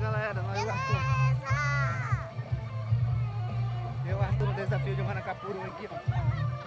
galera, nós e o Arthur. Eu e o Arthur no desafio de Manacapuru aqui, ó.